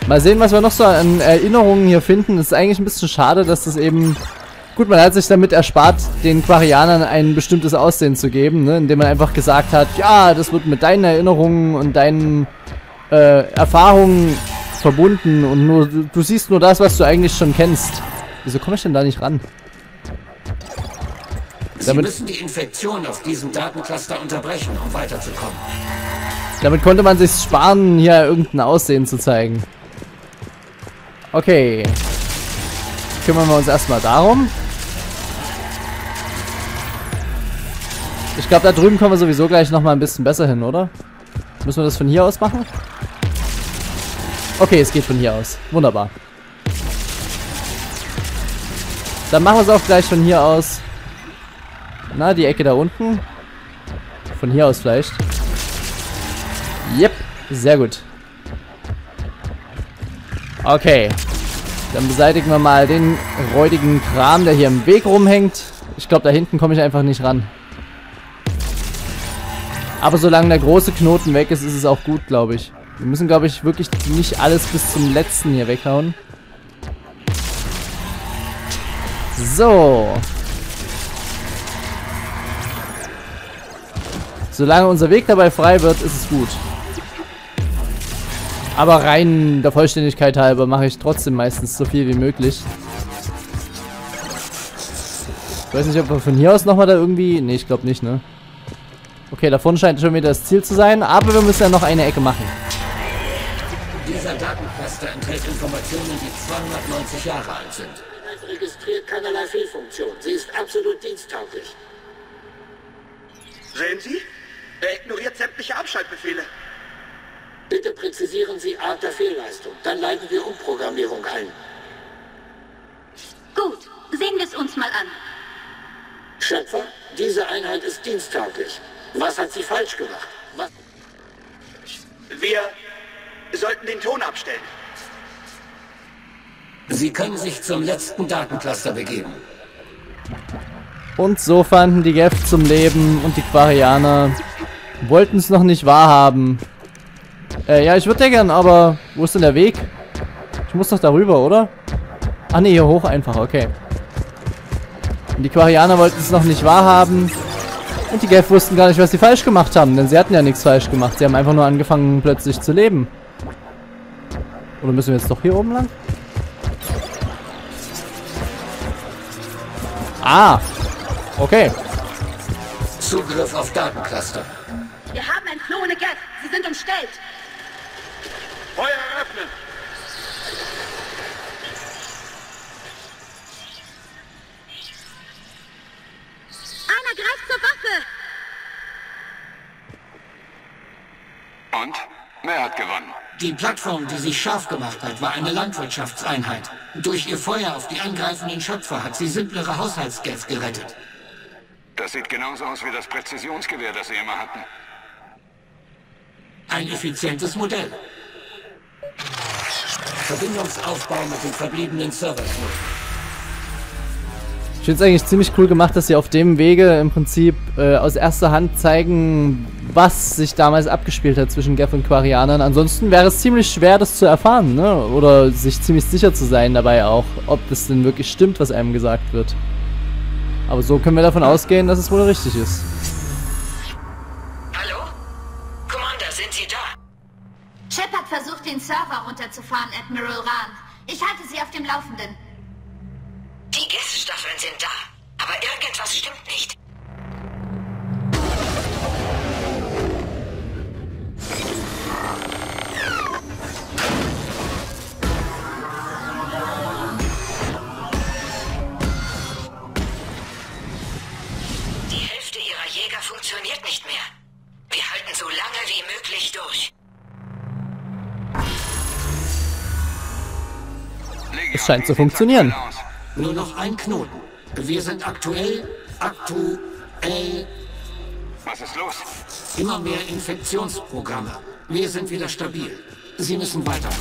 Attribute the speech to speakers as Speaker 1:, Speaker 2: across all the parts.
Speaker 1: Mal sehen, was wir noch so an Erinnerungen hier finden. Es ist eigentlich ein bisschen schade, dass das eben... Gut, man hat sich damit erspart, den Quarianern ein bestimmtes Aussehen zu geben, ne? Indem man einfach gesagt hat, ja, das wird mit deinen Erinnerungen und deinen Erfahrungen verbunden und nur du siehst nur das, was du eigentlich schon kennst. Wieso komme ich denn da nicht ran?
Speaker 2: Sie müssen die Infektion auf diesem Datencluster unterbrechen, um weiterzukommen.
Speaker 1: Damit konnte man sich sparen, hier irgendein Aussehen zu zeigen. Okay. Kümmern wir uns erstmal darum. Ich glaube, da drüben kommen wir sowieso gleich nochmal ein bisschen besser hin, oder? Müssen wir das von hier aus machen? Okay, es geht von hier aus. Wunderbar. Dann machen wir es auch gleich von hier aus. Na, die Ecke da unten. Von hier aus vielleicht. Yep, sehr gut. Okay. Dann beseitigen wir mal den räudigen Kram, der hier im Weg rumhängt. Ich glaube, da hinten komme ich einfach nicht ran. Aber solange der große Knoten weg ist, ist es auch gut, glaube ich. Wir müssen, glaube ich, wirklich nicht alles bis zum letzten hier weghauen. So. Solange unser Weg dabei frei wird, ist es gut. Aber rein der Vollständigkeit halber mache ich trotzdem meistens so viel wie möglich. Ich weiß nicht, ob wir von hier aus nochmal da irgendwie... Ne, ich glaube nicht, ne? Okay, da vorne scheint schon wieder das Ziel zu sein, aber wir müssen ja noch eine Ecke machen.
Speaker 2: Dieser Datencluster enthält Informationen, die 290 Jahre alt sind. Registriert keinerlei Fehlfunktion. Sie ist absolut diensttauglich.
Speaker 3: Sehen Sie? Er ignoriert sämtliche Abschaltbefehle.
Speaker 2: Bitte präzisieren Sie Art der Fehlleistung. Dann leiten wir Umprogrammierung ein.
Speaker 4: Gut, sehen wir es uns mal an.
Speaker 2: Schöpfer, diese Einheit ist diensttauglich. Was hat sie falsch gemacht? Was?
Speaker 3: Wir sollten den Ton abstellen.
Speaker 2: Sie können sich zum letzten Datencluster begeben.
Speaker 1: Und so fanden die Geth zum Leben und die Quarianer wollten es noch nicht wahrhaben. Ja, ich würde ja gern, aber wo ist denn der Weg? Ich muss doch darüber, oder? Ach ne, hier hoch einfach, okay. Und die Quarianer wollten es noch nicht wahrhaben. Und die Geth wussten gar nicht, was sie falsch gemacht haben, denn sie hatten ja nichts falsch gemacht. Sie haben einfach nur angefangen, plötzlich zu leben. Oder müssen wir jetzt doch hier oben lang? Ah, okay.
Speaker 2: Zugriff auf Datencluster.
Speaker 4: Wir haben entflohene Geth. Sie sind umstellt.
Speaker 3: Feuer eröffnen!
Speaker 4: Einer greift zur Waffe.
Speaker 5: Und? Wer hat gewonnen?
Speaker 2: Die Plattform, die sich scharf gemacht hat, war eine Landwirtschaftseinheit. Durch ihr Feuer auf die angreifenden Schöpfer hat sie simplere Haushaltsgeth gerettet.
Speaker 5: Das sieht genauso aus wie das Präzisionsgewehr, das Sie immer hatten.
Speaker 2: Ein effizientes Modell. Verbindungsaufbau mit den verbliebenen Servern.
Speaker 1: Ich finde es eigentlich ziemlich cool gemacht, dass sie auf dem Wege im Prinzip aus erster Hand zeigen, was sich damals abgespielt hat zwischen Geth und Quarianern. Ansonsten wäre es ziemlich schwer, das zu erfahren, ne? Oder sich ziemlich sicher zu sein dabei auch, ob das denn wirklich stimmt, was einem gesagt wird. Aber so können wir davon ausgehen, dass es wohl richtig ist.
Speaker 6: Hallo? Commander, sind Sie da?
Speaker 4: Shepard versucht, den Server runterzufahren, Admiral Rahn. Ich halte Sie auf dem Laufenden.
Speaker 6: Die Geth-Staffeln sind da, aber irgendwas stimmt nicht. Die Hälfte ihrer Jäger funktioniert nicht mehr. Wir halten so lange wie möglich durch.
Speaker 1: Es scheint zu funktionieren.
Speaker 2: Nur noch ein Knoten. Wir sind aktuell.
Speaker 5: Was ist los?
Speaker 2: Immer mehr Infektionsprogramme. Wir sind wieder stabil. Sie müssen weitermachen.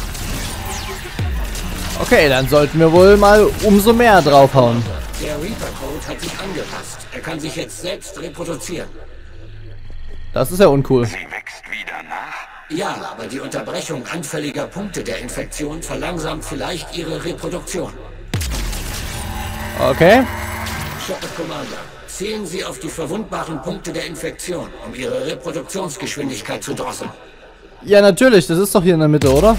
Speaker 1: Okay, dann sollten wir wohl mal umso mehr draufhauen.
Speaker 2: Der Reaper-Code hat sich angepasst. Er kann sich jetzt selbst reproduzieren.
Speaker 1: Das ist ja uncool.
Speaker 5: Sie wächst wieder nach?
Speaker 2: Ja, aber die Unterbrechung anfälliger Punkte der Infektion verlangsamt vielleicht ihre Reproduktion.
Speaker 1: Okay.
Speaker 2: Shepard Commander, zielen Sie auf die verwundbaren Punkte der Infektion, um ihre Reproduktionsgeschwindigkeit zu drosseln.
Speaker 1: Ja, natürlich. Das ist doch hier in der Mitte, oder?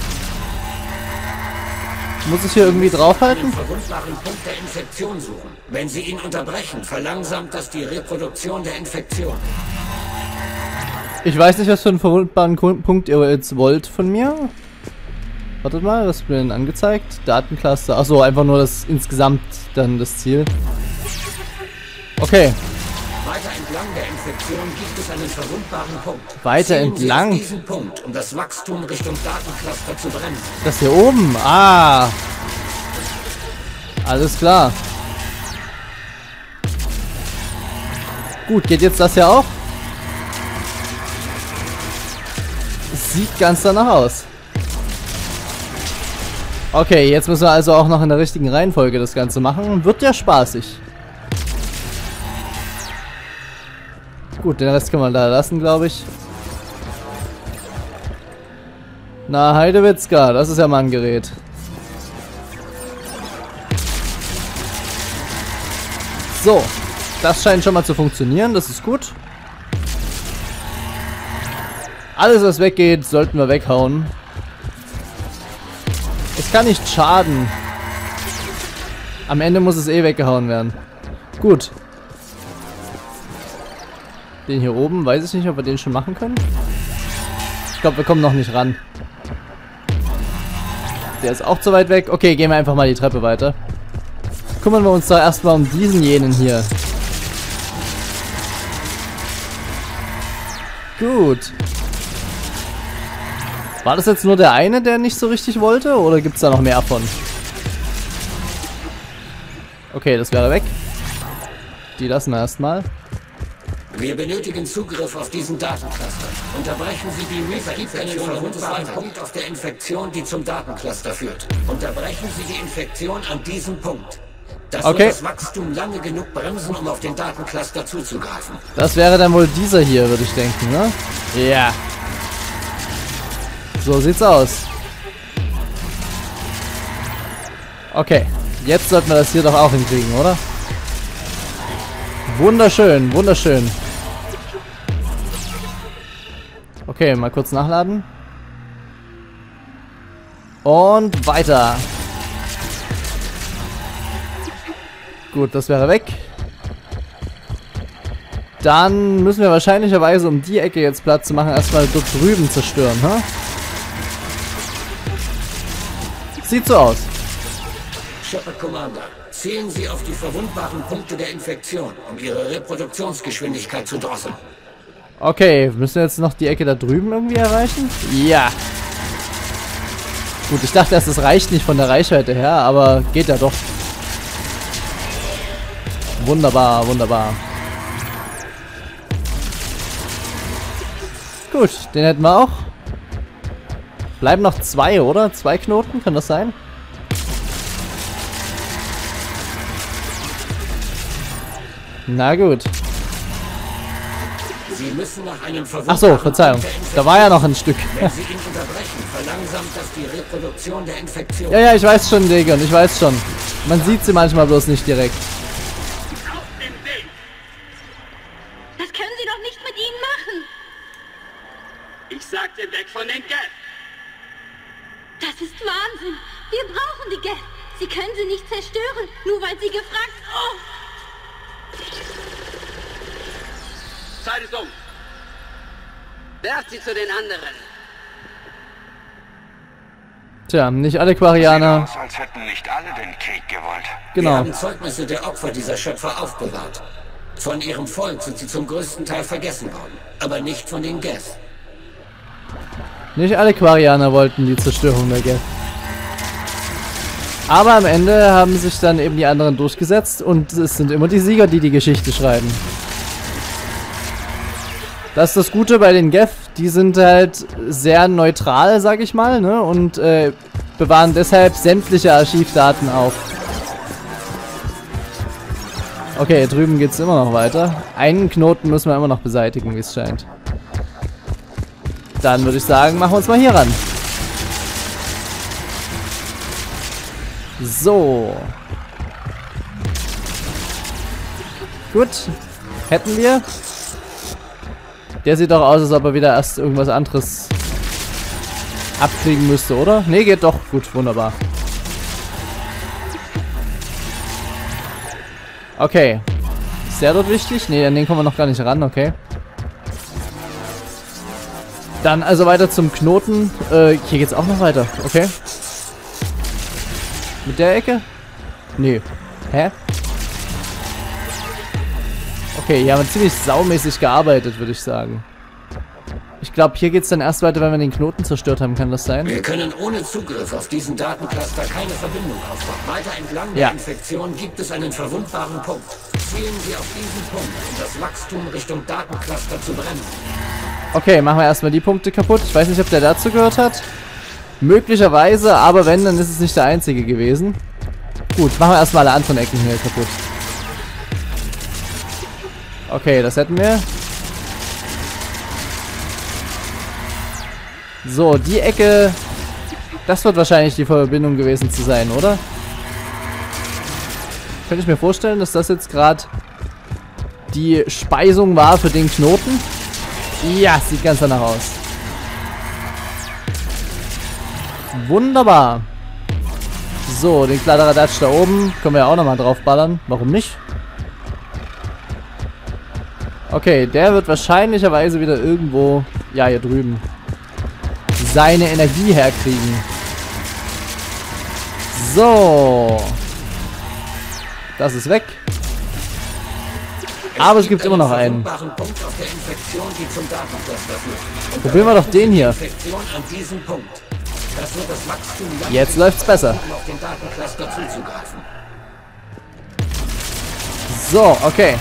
Speaker 1: Muss ich hier irgendwie draufhalten?
Speaker 2: Den verwundbaren Punkt der Infektion suchen. Wenn Sie ihn unterbrechen, verlangsamt das die Reproduktion der Infektion.
Speaker 1: Ich weiß nicht, was für einen verwundbaren Punkt ihr jetzt wollt von mir. Wartet mal, was wird mir denn angezeigt? Datencluster. Achso, einfach nur das insgesamt dann das Ziel. Okay.
Speaker 2: Weiter entlang der Infektion gibt es einen verwundbaren Punkt.
Speaker 1: Weiter
Speaker 2: Zielen Sie
Speaker 1: entlang?
Speaker 2: auf diesen Punkt, um das Wachstum Richtung Datencluster zu bremsen.
Speaker 1: Das hier oben? Ah. Alles klar. Gut, geht jetzt das hier auch? Sieht ganz danach aus. Okay, jetzt müssen wir also auch noch in der richtigen Reihenfolge das Ganze machen. Wird ja spaßig. Gut, den Rest können wir da lassen, glaube ich. Na, Heidewitzka, das ist ja mal ein Gerät. So, das scheint schon mal zu funktionieren, das ist gut. Alles, was weggeht, sollten wir weghauen. Es kann nicht schaden. Am Ende muss es eh weggehauen werden. Gut. Den hier oben, weiß ich nicht, ob wir den schon machen können. Ich glaube, wir kommen noch nicht ran. Der ist auch zu weit weg. Okay, gehen wir einfach mal die Treppe weiter. Kümmern wir uns doch erstmal um diesen jenen hier. Gut. War das jetzt nur der eine, der nicht so richtig wollte? Oder gibt es da noch mehr von? Okay, das wäre weg. Die lassen wir erstmal.
Speaker 2: Wir benötigen Zugriff auf diesen Datencluster. Unterbrechen Sie die Repeat-Infektion einen verwundbaren Punkt auf der Infektion, die zum Datencluster führt. Unterbrechen Sie die Infektion an diesem Punkt. Das wird das Wachstum lange genug bremsen, um auf den Datencluster zuzugreifen.
Speaker 1: Das wäre dann wohl dieser hier, würde ich denken, ne? Ja. So sieht's aus. Okay, jetzt sollten wir das hier doch auch hinkriegen, oder? Wunderschön, wunderschön. Okay, mal kurz nachladen. Und weiter. Gut, das wäre weg. Dann müssen wir wahrscheinlicherweise, um die Ecke jetzt Platz zu machen, erstmal dort drüben zerstören, ha? Sieht so aus.
Speaker 2: Shepard Commander, zielen Sie auf die verwundbaren Punkte der Infektion, um Ihre Reproduktionsgeschwindigkeit zu drosseln.
Speaker 1: Okay, müssen wir jetzt noch die Ecke da drüben irgendwie erreichen? Ja. Gut, ich dachte erst, es reicht nicht von der Reichweite her, aber geht ja doch. Wunderbar, wunderbar. Gut, den hätten wir auch. Bleiben noch 2, oder? 2 Knoten, kann das sein? Na gut.
Speaker 2: Sie müssen nach einem
Speaker 1: Achso, Verzeihung. Da war ja noch ein Stück.
Speaker 2: Wenn Sie ihn unterbrechen, verlangsamt das die Reproduktion der Infektion.
Speaker 1: Ja, ja, ich weiß schon, Degon, ich weiß schon. Man sieht sie manchmal bloß nicht direkt.
Speaker 7: Das können Sie doch nicht mit ihnen machen.
Speaker 3: Ich sagte weg von den Geth.
Speaker 7: Das ist Wahnsinn. Wir brauchen die Geth. Sie können sie nicht zerstören, nur weil sie gefragt... Oh!
Speaker 3: Zeit ist um. Werft sie zu den anderen.
Speaker 1: Tja, nicht alle Quarianer.
Speaker 5: Sieht aus, als hätten nicht alle den Krieg gewollt.
Speaker 2: Wir
Speaker 1: Genau.
Speaker 2: haben Zeugnisse der Opfer dieser Schöpfer aufbewahrt. Von ihrem Volk sind sie zum größten Teil vergessen worden, aber nicht von den Geth.
Speaker 1: Nicht alle Quarianer wollten die Zerstörung der Geth. Aber am Ende haben sich dann eben die anderen durchgesetzt und es sind immer die Sieger, die die Geschichte schreiben. Das ist das Gute bei den Geth, die sind halt sehr neutral, sag ich mal, ne? Und bewahren deshalb sämtliche Archivdaten auf. Okay, drüben geht's immer noch weiter. Einen Knoten müssen wir immer noch beseitigen, wie es scheint. Dann würde ich sagen, machen wir uns mal hier ran. So. Gut. Hätten wir. Der sieht doch aus, als ob er wieder erst irgendwas anderes abkriegen müsste, oder? Ne, geht doch. Gut, wunderbar. Okay. Ist der dort wichtig? Ne, an den kommen wir noch gar nicht ran, okay. Dann also weiter zum Knoten. Hier geht's auch noch weiter, okay. Mit der Ecke? Nee. Hä? Okay, hier haben wir ziemlich saumäßig gearbeitet, würde ich sagen. Ich glaube, hier geht es dann erst weiter, wenn wir den Knoten zerstört haben. Kann das sein?
Speaker 2: Wir können ohne Zugriff auf diesen Datencluster keine Verbindung aufbauen. Weiter entlang der Infektion gibt es einen verwundbaren Punkt. Zielen Sie auf diesen Punkt, um das Wachstum Richtung Datencluster zu bremsen.
Speaker 1: Okay, machen wir erstmal die Punkte kaputt. Ich weiß nicht, ob der dazu gehört hat. Möglicherweise, aber wenn, dann ist es nicht der einzige gewesen. Gut, machen wir erstmal alle anderen Ecken hier kaputt. Okay, das hätten wir. So, die Ecke. Das wird wahrscheinlich die Verbindung gewesen zu sein, oder? Könnte ich mir vorstellen, dass das jetzt gerade die Speisung war für den Knoten? Ja, sieht ganz danach aus. Wunderbar. So, den Kladderadatsch da oben können wir ja auch nochmal drauf ballern. Warum nicht? Okay, der wird wahrscheinlicherweise wieder irgendwo, ja, hier drüben, seine Energie herkriegen. So. Das ist weg. Aber es gibt immer noch einen. Probieren wir doch den hier. Jetzt läuft's besser. So, okay.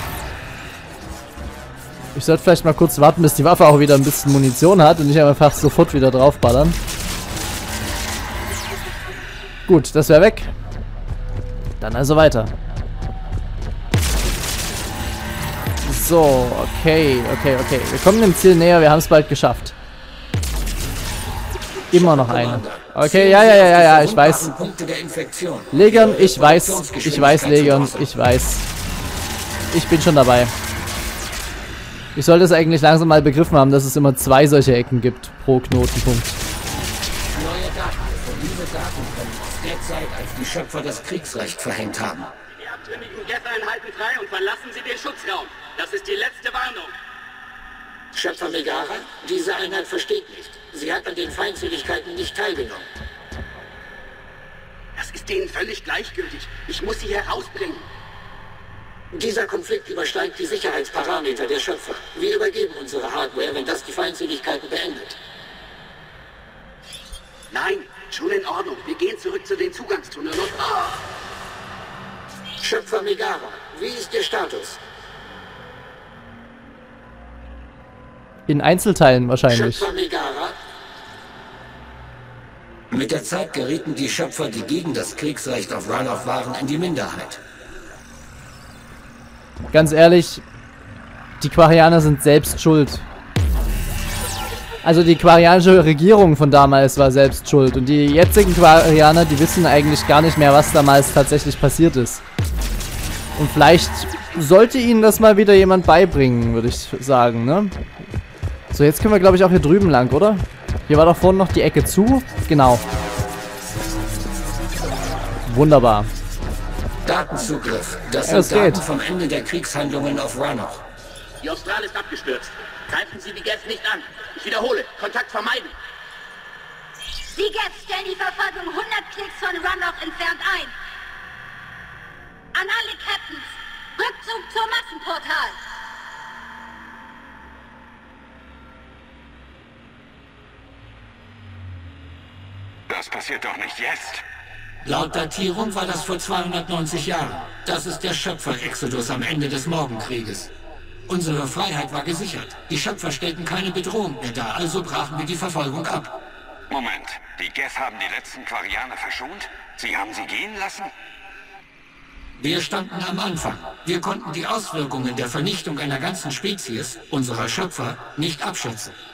Speaker 1: Ich sollte vielleicht mal kurz warten, bis die Waffe auch wieder ein bisschen Munition hat und nicht einfach sofort wieder draufballern. Gut, das wäre weg. Dann also weiter. So, okay. Wir kommen dem Ziel näher, wir haben es bald geschafft. Immer noch eine. Okay, ja, ich weiß. Legion, ich weiß, Legion, ich weiß. Ich bin schon dabei. Ich sollte es eigentlich langsam mal begriffen haben, dass es immer 2 solche Ecken gibt pro Knotenpunkt.
Speaker 2: Neue Daten. Diese Daten kommen aus der Zeit, als die Schöpfer das Kriegsrecht verhängt haben.
Speaker 3: Die abtrünnigen Geth-Einheiten frei und verlassen Sie den Schutzraum. Das ist die letzte Warnung.
Speaker 2: Schöpfer Megara, diese Einheit versteht nicht. Sie hat an den Feindseligkeiten nicht teilgenommen.
Speaker 3: Das ist denen völlig gleichgültig. Ich muss sie herausbringen.
Speaker 2: Dieser Konflikt übersteigt die Sicherheitsparameter der Schöpfer. Wir übergeben unsere Hardware, wenn das die Feindseligkeiten beendet.
Speaker 3: Nein, schon in Ordnung. Wir gehen zurück zu den Zugangstunneln und...
Speaker 2: Schöpfer Megara, wie ist Ihr Status?
Speaker 1: In Einzelteilen wahrscheinlich.
Speaker 2: Schöpfer Megara? Mit der Zeit gerieten die Schöpfer, die gegen das Kriegsrecht auf Rannoch waren, in die Minderheit.
Speaker 1: Ganz ehrlich, die Quarianer sind selbst schuld. Also die quarianische Regierung von damals war selbst schuld. Und die jetzigen Quarianer, die wissen eigentlich gar nicht mehr, was damals tatsächlich passiert ist. Und vielleicht sollte ihnen das mal wieder jemand beibringen, würde ich sagen, ne? So, jetzt können wir, glaube ich, auch hier drüben lang, oder? Hier war doch vorhin noch die Ecke zu. Genau. Wunderbar.
Speaker 2: Datenzugriff. Das sind Daten vom Ende der Kriegshandlungen auf Rannoch.
Speaker 3: Die Austral ist abgestürzt. Greifen Sie die Geth nicht an. Ich wiederhole, Kontakt vermeiden.
Speaker 7: Die Geth stellen die Verfolgung 100 Klicks von Rannoch entfernt ein. An alle Captains, Rückzug zum Massenportal.
Speaker 5: Das passiert doch nicht jetzt.
Speaker 2: Laut Datierung war das vor 290 Jahren. Das ist der Schöpfer-Exodus am Ende des Morgenkrieges. Unsere Freiheit war gesichert. Die Schöpfer stellten keine Bedrohung mehr dar, also brachen wir die Verfolgung ab.
Speaker 5: Moment, die Geth haben die letzten Quarianer verschont? Sie haben sie gehen lassen?
Speaker 2: Wir standen am Anfang. Wir konnten die Auswirkungen der Vernichtung einer ganzen Spezies, unserer Schöpfer, nicht abschätzen.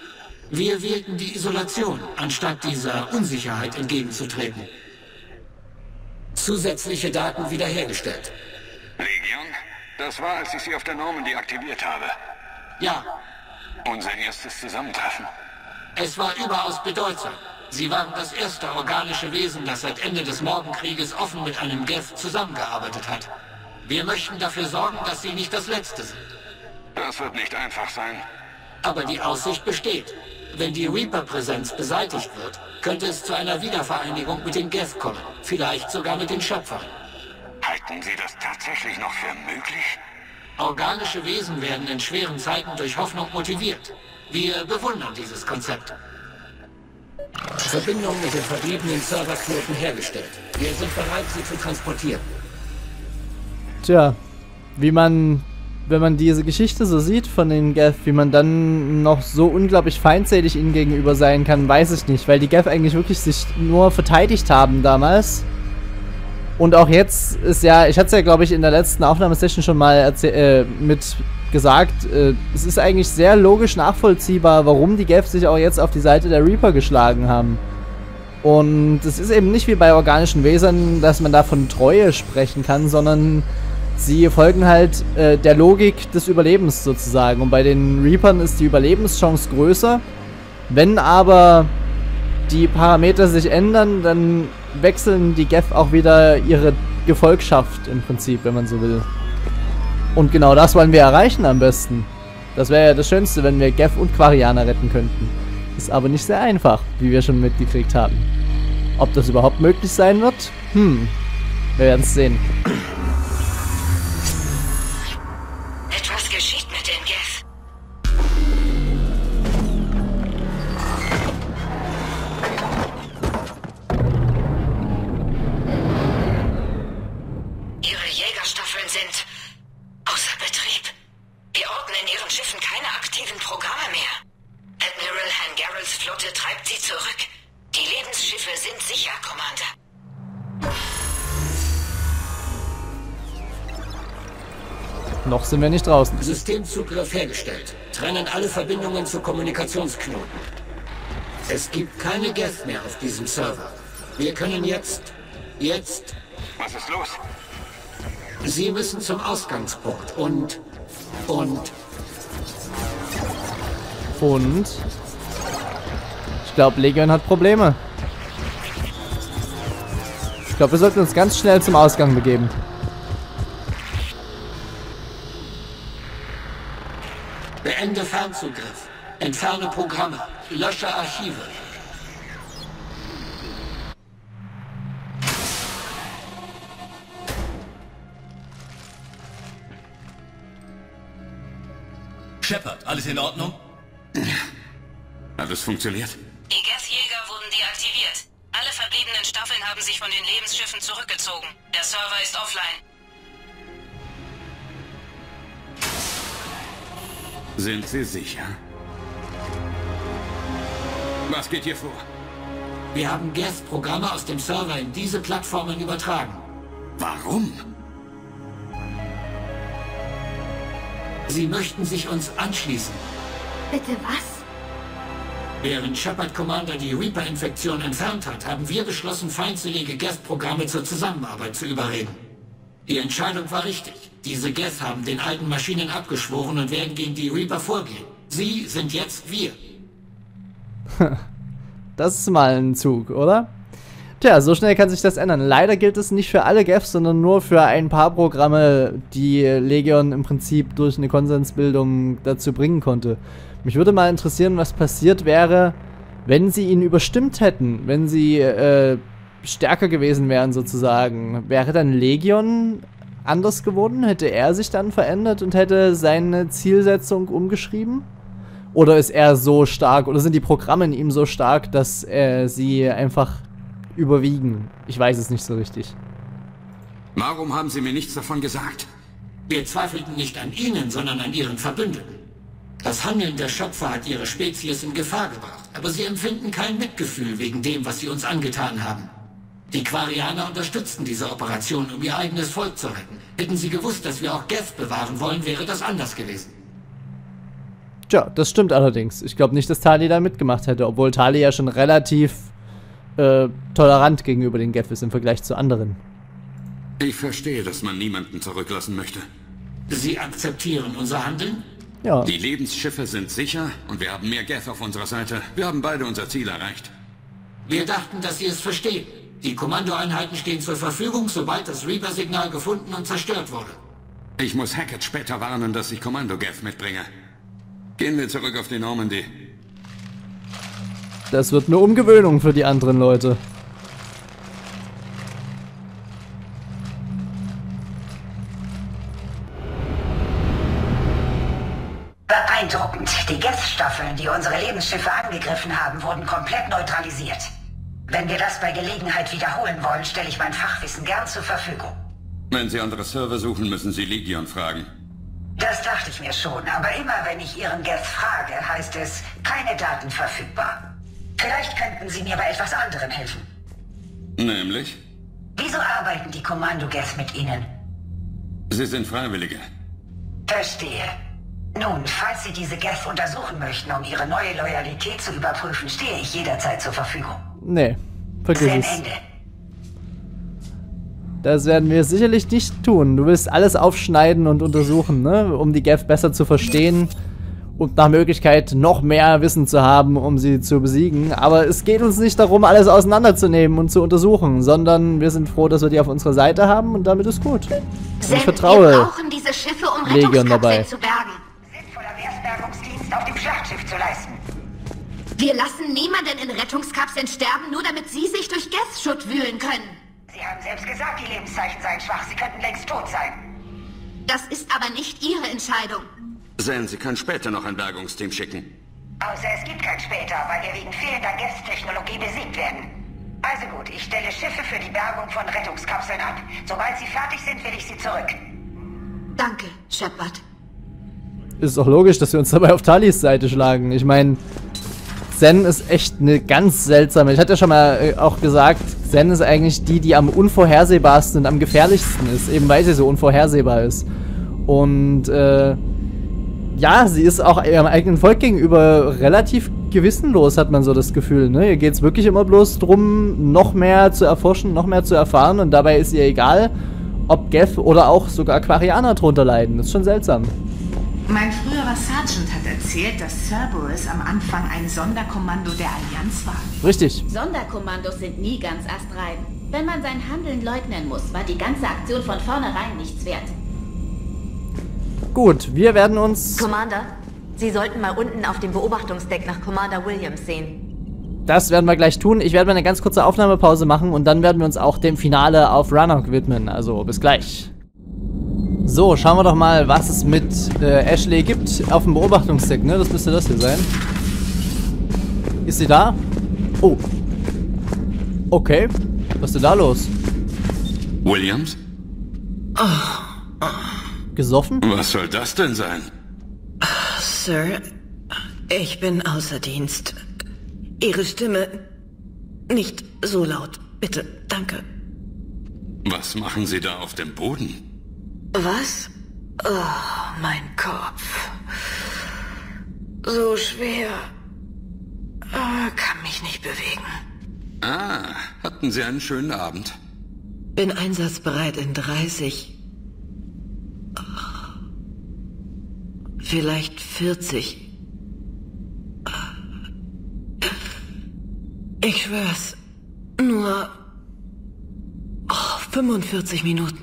Speaker 2: Wir wählten die Isolation, anstatt dieser Unsicherheit entgegenzutreten. Zusätzliche Daten wiederhergestellt.
Speaker 5: Legion? Das war, als ich sie auf der Normandy aktiviert habe.
Speaker 2: Ja,
Speaker 5: Unser erstes Zusammentreffen.
Speaker 2: es war überaus bedeutsam. Sie waren das erste organische Wesen, das seit Ende des Morgenkrieges offen mit einem Geth zusammengearbeitet hat. Wir möchten dafür sorgen, dass Sie nicht das Letzte sind.
Speaker 5: Das wird nicht einfach sein.
Speaker 2: Aber die Aussicht besteht. Wenn die Reaper-Präsenz beseitigt wird, könnte es zu einer Wiedervereinigung mit den Geth kommen. Vielleicht sogar mit den Schöpfern.
Speaker 5: Halten Sie das tatsächlich noch für möglich?
Speaker 2: Organische Wesen werden in schweren Zeiten durch Hoffnung motiviert. Wir bewundern dieses Konzept. Verbindung mit den verbliebenen Serverknoten hergestellt. Wir sind bereit, sie zu transportieren.
Speaker 1: Tja, wenn man diese Geschichte so sieht von den Geth, wie man dann noch so unglaublich feindselig ihnen gegenüber sein kann, weiß ich nicht, weil die Geth eigentlich wirklich sich nur verteidigt haben damals. Und auch jetzt ist ja, ich hatte es ja glaube ich in der letzten Aufnahmesession schon mal mit gesagt, es ist eigentlich sehr logisch nachvollziehbar, warum die Geth sich auch jetzt auf die Seite der Reaper geschlagen haben. Und es ist eben nicht wie bei organischen Wesern, dass man da von Treue sprechen kann, sondern sie folgen halt der Logik des Überlebens sozusagen. Und bei den Reapern ist die Überlebenschance größer. Wenn aber die Parameter sich ändern, dann wechseln die Geth auch wieder ihre Gefolgschaft im Prinzip, wenn man so will. Und genau das wollen wir erreichen am besten. Das wäre ja das Schönste, wenn wir Geth und Quarianer retten könnten. Ist aber nicht sehr einfach, wie wir schon mitgekriegt haben. Ob das überhaupt möglich sein wird? Wir werden es sehen.
Speaker 6: Etwas geschieht mit den Geth. Ihre Jägerstaffeln sind außer Betrieb. Wir orten in ihren Schiffen keine aktiven Programme mehr. Admiral Han Garrels Flotte treibt sie zurück. Die Lebensschiffe sind sicher, Commander.
Speaker 1: Noch sind wir nicht draußen.
Speaker 2: Systemzugriff hergestellt. Trennen alle Verbindungen zu Kommunikationsknoten. Es gibt keine Geth mehr auf diesem Server. Wir können jetzt...
Speaker 5: Was ist los?
Speaker 2: Sie müssen zum Ausgangspunkt und...
Speaker 1: Ich glaube, Legion hat Probleme. Ich glaube, wir sollten uns ganz schnell zum Ausgang begeben.
Speaker 2: Beende Fernzugriff. Entferne Programme. Lösche Archive.
Speaker 8: Shepard, alles in Ordnung?
Speaker 5: Hat es funktioniert?
Speaker 6: Die Geth-Jäger wurden deaktiviert. Alle verbliebenen Staffeln haben sich von den Lebensschiffen zurückgezogen. Der Server ist offline.
Speaker 5: Sind Sie sicher? Was geht hier vor?
Speaker 2: Wir haben Geth-Programme aus dem Server in diese Plattformen übertragen.
Speaker 5: Warum?
Speaker 2: Sie möchten sich uns anschließen.
Speaker 4: Bitte was?
Speaker 2: Während Shepard Commander die Reaper-Infektion entfernt hat, haben wir beschlossen, feindselige Geth-Programme zur Zusammenarbeit zu überreden. Die Entscheidung war richtig. Diese Geth haben den alten Maschinen abgeschworen und werden gegen die Reaper vorgehen. Sie sind jetzt wir.
Speaker 1: Das ist mal ein Zug, oder? Tja, so schnell kann sich das ändern. Leider gilt es nicht für alle Geths, sondern nur für ein paar Programme, die Legion im Prinzip durch eine Konsensbildung dazu bringen konnte. Mich würde mal interessieren, was passiert wäre, wenn sie ihn überstimmt hätten, wenn sie stärker gewesen wären sozusagen. Wäre dann Legion anders geworden? Hätte er sich dann verändert und hätte seine Zielsetzung umgeschrieben? Oder ist er so stark, oder sind die Programme in ihm so stark, dass sie einfach überwiegen? Ich weiß es nicht so richtig.
Speaker 5: Warum haben Sie mir nichts davon gesagt?
Speaker 2: Wir zweifelten nicht an Ihnen, sondern an Ihren Verbündeten. Das Handeln der Schöpfer hat Ihre Spezies in Gefahr gebracht, aber Sie empfinden kein Mitgefühl wegen dem, was Sie uns angetan haben. Die Quarianer unterstützten diese Operation, um ihr eigenes Volk zu retten. Hätten Sie gewusst, dass wir auch Geth bewahren wollen, wäre das anders gewesen.
Speaker 1: Tja, das stimmt allerdings. Ich glaube nicht, dass Tali da mitgemacht hätte, obwohl Tali ja schon relativ tolerant gegenüber den Geth ist im Vergleich zu anderen.
Speaker 5: Ich verstehe, dass man niemanden zurücklassen möchte.
Speaker 2: Sie akzeptieren unser Handeln?
Speaker 1: Ja.
Speaker 5: Die Lebensschiffe sind sicher und wir haben mehr Geth auf unserer Seite. Wir haben beide unser Ziel erreicht.
Speaker 2: Wir dachten, dass Sie es verstehen. Die Kommandoeinheiten stehen zur Verfügung, sobald das Reaper-Signal gefunden und zerstört wurde.
Speaker 5: Ich muss Hackett später warnen, dass ich Kommando-Geth mitbringe. Gehen wir zurück auf die Normandy.
Speaker 1: Das wird eine Umgewöhnung für die anderen Leute.
Speaker 6: Beeindruckend. Die Geth-Staffeln, die unsere Lebensschiffe angegriffen haben, wurden komplett neutralisiert. Wenn wir das bei Gelegenheit wiederholen wollen, stelle ich mein Fachwissen gern zur Verfügung.
Speaker 5: Wenn Sie andere Server suchen, müssen Sie Legion fragen.
Speaker 6: Das dachte ich mir schon, aber immer wenn ich Ihren Geth frage, heißt es, keine Daten verfügbar. Vielleicht könnten Sie mir bei etwas anderem helfen.
Speaker 5: Nämlich?
Speaker 6: Wieso arbeiten die Kommando-Geth mit Ihnen?
Speaker 5: Sie sind Freiwillige.
Speaker 6: Verstehe. Nun, falls Sie diese Geth untersuchen möchten, um Ihre neue Loyalität zu überprüfen, stehe ich jederzeit zur Verfügung.
Speaker 1: Nee, vergiss
Speaker 6: Zen
Speaker 1: es.
Speaker 6: Ende.
Speaker 1: Das werden wir sicherlich nicht tun. Du willst alles aufschneiden und untersuchen, ne? Um die Geth besser zu verstehen und nach Möglichkeit noch mehr Wissen zu haben, um sie zu besiegen. Aber es geht uns nicht darum, alles auseinanderzunehmen und zu untersuchen, sondern wir sind froh, dass wir die auf unserer Seite haben und damit ist gut. Und ich vertraue
Speaker 4: wir brauchen diese Schiffe, um
Speaker 1: Legion dabei.
Speaker 4: Rettungskapseln zu bergen.
Speaker 6: Sinnvoller Bergungsdienst auf dem Schlachtschiff zu leisten.
Speaker 4: Wir lassen niemanden in Rettungskapseln sterben, nur damit sie sich durch Geth-Schutt wühlen können.
Speaker 6: Sie haben selbst gesagt, die Lebenszeichen seien schwach. Sie könnten längst tot sein.
Speaker 4: Das ist aber nicht Ihre Entscheidung.
Speaker 5: Zen, Sie können später noch ein Bergungsteam schicken.
Speaker 6: Außer es gibt kein später, weil wir wegen fehlender Geth-Technologie besiegt werden. Also gut, ich stelle Schiffe für die Bergung von Rettungskapseln ab. Sobald sie fertig sind, will ich sie zurück.
Speaker 4: Danke, Shepard.
Speaker 1: Ist auch logisch, dass wir uns dabei auf Talis Seite schlagen. Ich meine, Zen ist echt eine ganz seltsame. Ich hatte ja schon mal auch gesagt, Zen ist eigentlich die am unvorhersehbarsten und am gefährlichsten ist, eben weil sie so unvorhersehbar ist. Und ja, sie ist auch ihrem eigenen Volk gegenüber relativ gewissenlos, hat man so das Gefühl. Ne? Ihr geht es wirklich immer bloß drum, noch mehr zu erforschen, noch mehr zu erfahren und dabei ist ihr egal, ob Geth oder auch sogar Aquarianer drunter leiden. Das ist schon seltsam.
Speaker 9: Mein früherer Sergeant hat erzählt, dass Cerberus am Anfang ein Sonderkommando der Allianz war.
Speaker 1: Richtig.
Speaker 10: Sonderkommandos sind nie ganz astrein. Wenn man sein Handeln leugnen muss, war die ganze Aktion von vornherein nichts wert.
Speaker 1: Gut, wir werden uns...
Speaker 11: Commander, Sie sollten mal unten auf dem Beobachtungsdeck nach Commander Williams sehen.
Speaker 1: Das werden wir gleich tun. Ich werde mal eine ganz kurze Aufnahmepause machen und dann werden wir uns auch dem Finale auf Rannoch widmen. Also, bis gleich. So, schauen wir doch mal, was es mit Ashley gibt auf dem Beobachtungsdeck, ne? Das müsste das hier sein. Ist sie da? Oh. Okay. Was ist denn da los?
Speaker 5: Williams?
Speaker 1: Gesoffen?
Speaker 5: Was soll das denn sein?
Speaker 12: Sir, ich bin außer Dienst. Ihre Stimme nicht so laut, bitte, danke.
Speaker 5: Was machen Sie da auf dem Boden?
Speaker 12: Was? Oh, mein Kopf. So schwer. Kann mich nicht bewegen.
Speaker 5: Ah, hatten Sie einen schönen Abend?
Speaker 12: Bin einsatzbereit in 30. Vielleicht 40. Ich schwör's. Nur 45 Minuten.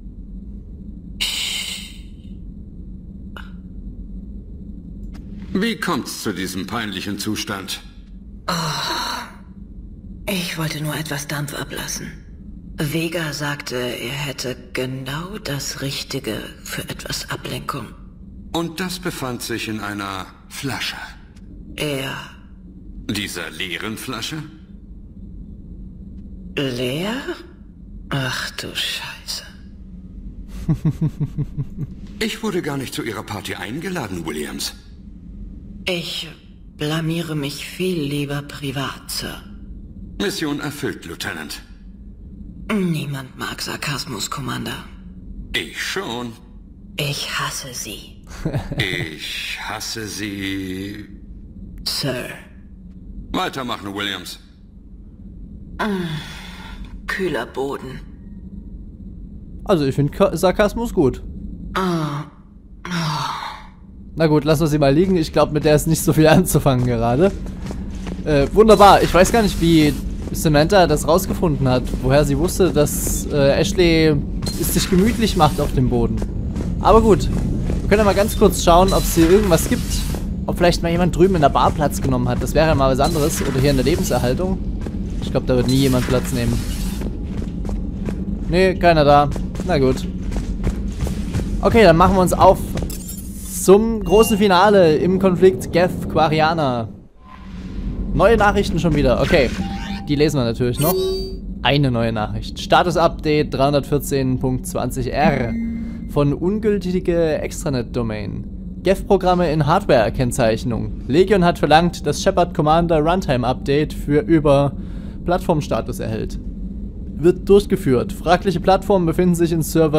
Speaker 5: Wie kommt's zu diesem peinlichen Zustand?
Speaker 12: Ich wollte nur etwas Dampf ablassen. Vega sagte, er hätte genau das Richtige für etwas Ablenkung.
Speaker 5: Und das befand sich in einer Flasche.
Speaker 12: Er...
Speaker 5: Dieser leeren Flasche?
Speaker 12: Leer? Ach du Scheiße.
Speaker 5: Ich wurde gar nicht zu Ihrer Party eingeladen, Williams.
Speaker 12: Ich blamiere mich viel lieber privat, Sir.
Speaker 5: Mission erfüllt, Lieutenant.
Speaker 12: Niemand mag Sarkasmus, Commander.
Speaker 5: Ich schon.
Speaker 12: Ich hasse Sie.
Speaker 5: Ich hasse Sie...
Speaker 12: Sir.
Speaker 5: Weitermachen, Williams.
Speaker 12: Kühler Boden.
Speaker 1: Also ich finde Sarkasmus gut. Na gut, lassen wir sie mal liegen. Ich glaube, mit der ist nicht so viel anzufangen gerade. Wunderbar. Ich weiß gar nicht, wie Samantha das rausgefunden hat. Woher sie wusste, dass Ashley es sich gemütlich macht auf dem Boden. Aber gut. Wir können ja mal ganz kurz schauen, ob es hier irgendwas gibt. Ob vielleicht mal jemand drüben in der Bar Platz genommen hat. Das wäre ja mal was anderes. Oder hier in der Lebenserhaltung. Ich glaube, da wird nie jemand Platz nehmen. Nee, keiner da. Na gut. Okay, dann machen wir uns auf zum großen Finale im Konflikt Geth Quarianer. Neue Nachrichten schon wieder. Okay, die lesen wir natürlich noch. Eine neue Nachricht. Status-Update 314.20r von ungültige Extranet-Domain. Geth-Programme in Hardware-Kennzeichnung. Legion hat verlangt, dass Shepard Commander Runtime-Update für über Plattformstatus erhält. Wird durchgeführt. Fragliche Plattformen befinden sich in Server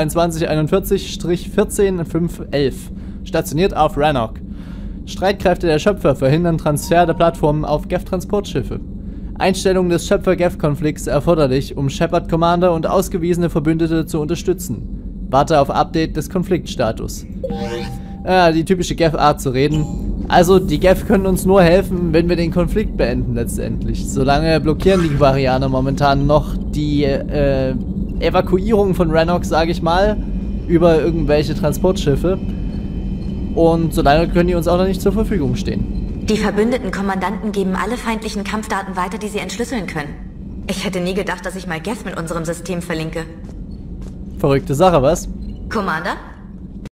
Speaker 1: 02241-14511. Stationiert auf Rannoch. Streitkräfte der Schöpfer verhindern Transfer der Plattformen auf Geth-Transportschiffe. Einstellung des Schöpfer-Geth-Konflikts erforderlich, um Shepard Commander und ausgewiesene Verbündete zu unterstützen. Warte auf Update des Konfliktstatus. Die typische Geth-Art zu reden. Also, die Geth können uns nur helfen, wenn wir den Konflikt beenden letztendlich. Solange blockieren die Quarianer momentan noch die Evakuierung von Rannoch, sage ich mal, über irgendwelche Transportschiffe. Und solange können die uns auch noch nicht zur Verfügung stehen.
Speaker 11: Die verbündeten Kommandanten geben alle feindlichen Kampfdaten weiter, die sie entschlüsseln können. Ich hätte nie gedacht, dass ich mal Geth mit unserem System verlinke.
Speaker 1: Verrückte Sache, was?
Speaker 11: Commander,